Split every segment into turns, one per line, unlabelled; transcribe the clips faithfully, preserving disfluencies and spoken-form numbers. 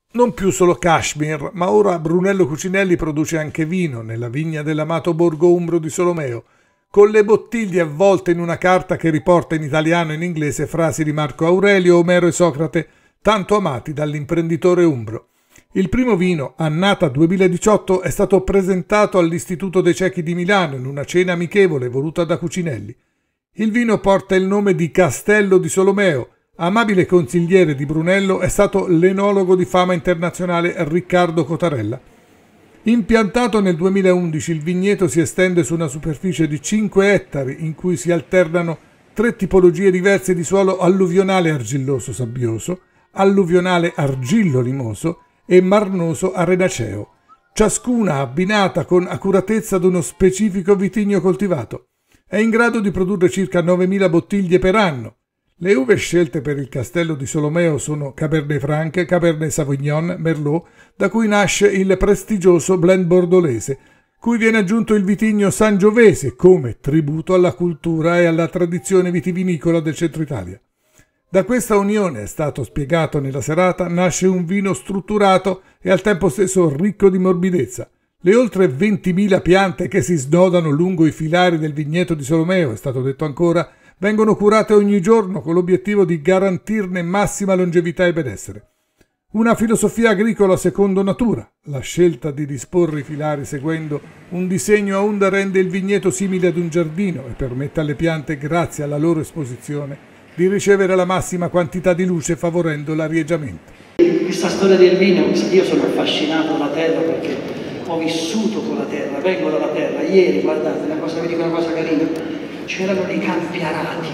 Non più solo Kashmir, ma ora Brunello Cucinelli produce anche vino nella vigna dell'amato Borgo Umbro di Solomeo, con le bottiglie avvolte in una carta che riporta in italiano e in inglese frasi di Marco Aurelio, Omero e Socrate, tanto amati dall'imprenditore umbro. Il primo vino, Annata duemiladiciotto, è stato presentato all'Istituto dei Ciechi di Milano in una cena amichevole voluta da Cucinelli. Il vino porta il nome di Castello di Solomeo. Amabile consigliere di Brunello è stato l'enologo di fama internazionale Riccardo Cotarella. Impiantato nel duemilaundici, il vigneto si estende su una superficie di cinque ettari in cui si alternano tre tipologie diverse di suolo alluvionale argilloso-sabbioso, alluvionale argillo-limoso e marnoso arenaceo, ciascuna abbinata con accuratezza ad uno specifico vitigno coltivato. È in grado di produrre circa novemila bottiglie per anno. Le uve scelte per il Castello di Solomeo sono Cabernet Franc, Cabernet Sauvignon, Merlot, da cui nasce il prestigioso blend bordolese, cui viene aggiunto il vitigno sangiovese come tributo alla cultura e alla tradizione vitivinicola del centro Italia. Da questa unione, è stato spiegato nella serata, nasce un vino strutturato e al tempo stesso ricco di morbidezza. Le oltre ventimila piante che si snodano lungo i filari del vigneto di Solomeo, è stato detto ancora, vengono curate ogni giorno con l'obiettivo di garantirne massima longevità e benessere. Una filosofia agricola secondo natura. La scelta di disporre i filari seguendo un disegno a onda rende il vigneto simile ad un giardino e permette alle piante, grazie alla loro esposizione, di ricevere la massima quantità di luce favorendo l'arieggiamento.
Questa storia del vino, io sono affascinato dalla terra perché ho vissuto con la terra, vengo dalla terra. Ieri, guardate, una cosa, vi dico una cosa carina. C'erano dei campi arati,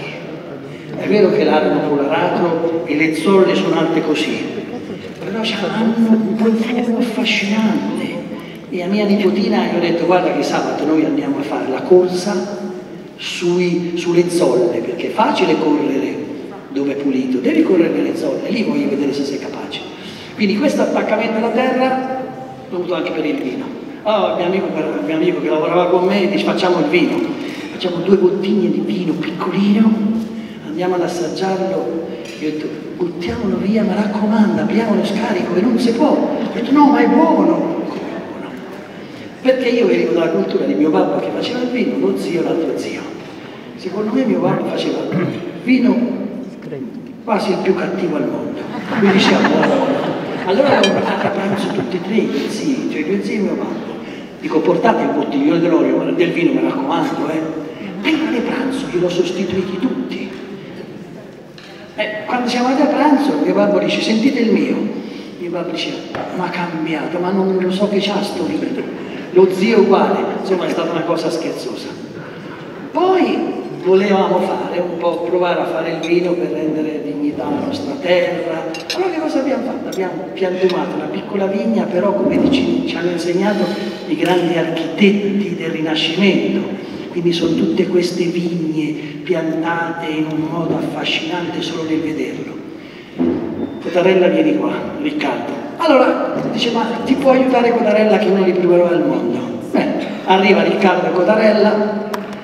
è vero che l'hanno polarato e le zolle sono alte così, però hanno un profumo affascinante. E a mia nipotina gli ho detto: guarda che sabato noi andiamo a fare la corsa sui, sulle zolle, perché è facile correre dove è pulito, devi correre nelle zolle, lì voglio vedere se sei capace. Quindi questo attaccamento alla terra l'ho avuto anche per il vino. Oh, il mio amico, il mio amico che lavorava con me dice: facciamo il vino. Facciamo due bottiglie di vino piccolino, andiamo ad assaggiarlo. Io ho detto: buttiamolo via, ma raccomando, apriamo lo scarico e non si può. Ho detto: no, ma è buono. buono. Perché io venivo dalla cultura di mio babbo che faceva il vino, lo zio, l'altro zio. Secondo me mio babbo faceva vino quasi il più cattivo al mondo. Lui diceva buono. Allora erano andati a pranzo tutti e tre, i due zii, cioè i due zii e mio babbo. Dico: portate il bottiglione dell'olio, del vino, mi raccomando, eh. Prima di pranzo glielo sostituiti tutti. Eh, quando siamo andati a pranzo, mio babbo dice: sentite il mio. Mio babbo dice: ma ha cambiato, ma non lo so che c'ha sto vino. Lo zio uguale, insomma è stata una cosa scherzosa. Poi volevamo fare un po', provare a fare il vino per rendere dignità alla nostra terra. Allora che cosa abbiamo fatto? Abbiamo piantumato una piccola vigna, però come ci, ci hanno insegnato i grandi architetti del Rinascimento. Quindi sono tutte queste vigne piantate in un modo affascinante solo nel vederlo. Cotarella, vieni qua, Riccardo. Allora, dice: ma ti può aiutare Cotarella che è uno dei più bravi al mondo? Beh, arriva Riccardo e Cotarella.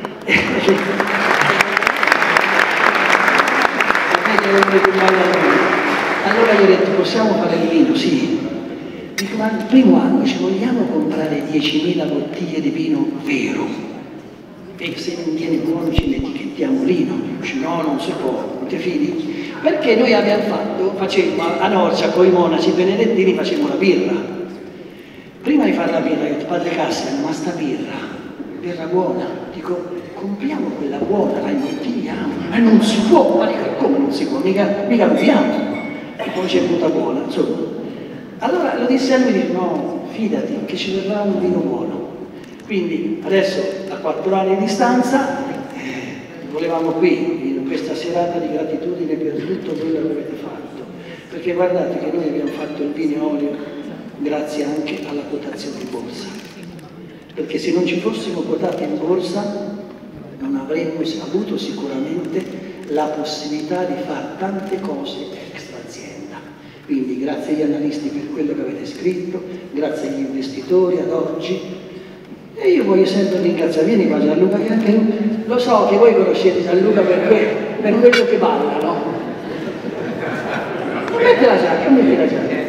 Allora gli ho detto: possiamo fare il vino? Sì. Dico: ma il primo anno ci vogliamo comprare diecimila bottiglie di vino vero? E se non viene buono ci etichettiamo lino. Dice: no, non si può, non ti fidi? Perché noi abbiamo fatto, facemmo a Norcia con i monaci benedettini, facemmo la birra. Prima di fare la birra, io ho detto: padre Cassiano, ma sta birra, birra buona, dico: compriamo quella buona, la imbottigliamo. E eh, non si può, ma dico: come non si può? Mica, mica beviamo. E poi c'è venuta buona, insomma. Allora lo disse a lui, dice: no, fidati, che ci verrà un vino buono. Quindi adesso, a quattro anni di distanza, eh, volevamo qui, in questa serata di gratitudine per tutto quello che avete fatto. Perché guardate che noi abbiamo fatto il vino e olio grazie anche alla quotazione in borsa. Perché se non ci fossimo quotati in borsa, non avremmo avuto sicuramente la possibilità di fare tante cose extra azienda. Quindi grazie agli analisti per quello che avete scritto, grazie agli investitori ad oggi. E io voglio sempre ringraziare, vieni qua Gianluca, che anche lo so che voi conoscete Gianluca per, que per quello che balla, no? Non mette la giacca, non mette la giacca.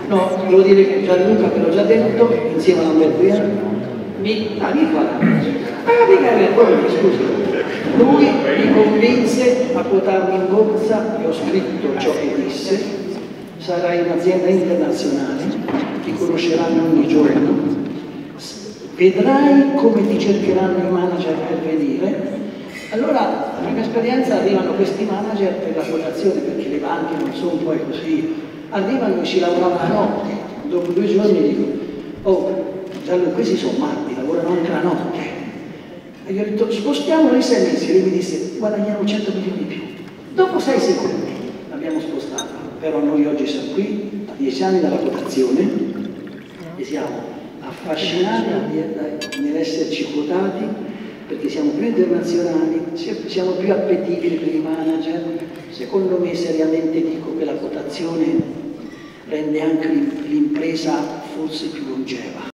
No, devo dire che Gianluca, ve l'ho già detto, insieme a Lamberto, mi... Ah, mi fa... Ah, mica è vero, scusa. Lui mi convinse a quotarmi in borsa, e ho scritto ciò che disse, sarai un'azienda internazionale, ti conosceranno ogni giorno, vedrai come ti cercheranno i manager per venire. Allora, la prima esperienza arrivano questi manager per la quotazione, perché le banche non sono poi così, arrivano e ci lavorano la notte. Dopo due giorni dico, oh, Gianluca, questi sono matti, lavorano anche la notte. E gli ho detto, spostiamolo in sei mesi. E lui mi disse, guadagniamo cento milioni di più. Dopo sei secondi l'abbiamo spostato. Però noi oggi siamo qui, a dieci anni dalla quotazione, e siamo affascinati nell'esserci quotati, perché siamo più internazionali, siamo più appetibili per i manager. Secondo me, seriamente dico che la quotazione rende anche l'impresa forse più longeva.